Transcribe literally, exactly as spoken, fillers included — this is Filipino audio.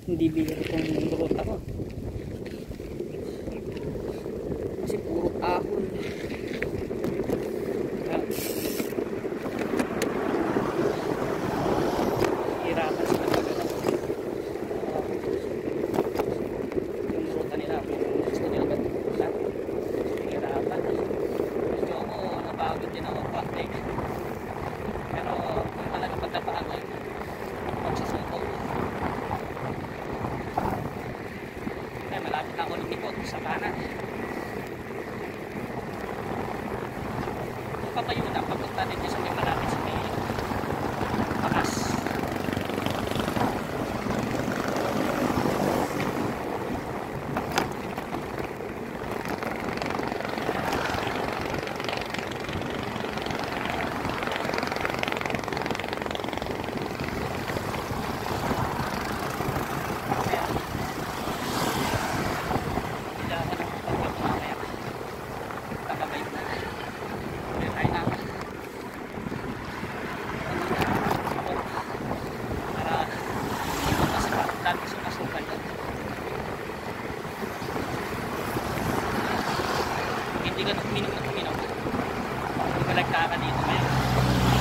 Hindi bigyan itong ruta ko. Kasi puro ahon. Kaya, hirapan sila magalaw. Yung ruta nila, kung gusto nila gano'n, hirapan. Medyo ako, napagod din ako pag-take. Pero kung talaga pagkapaan ko yun, magsasuko. Kaya malapit na ako lumikot sa kanan. Kung papayo na, pagpunta din niya sa may malapit sa may pakas. Hindi ka uminom na uminom. Hindi ka nagkaka dito ngayon.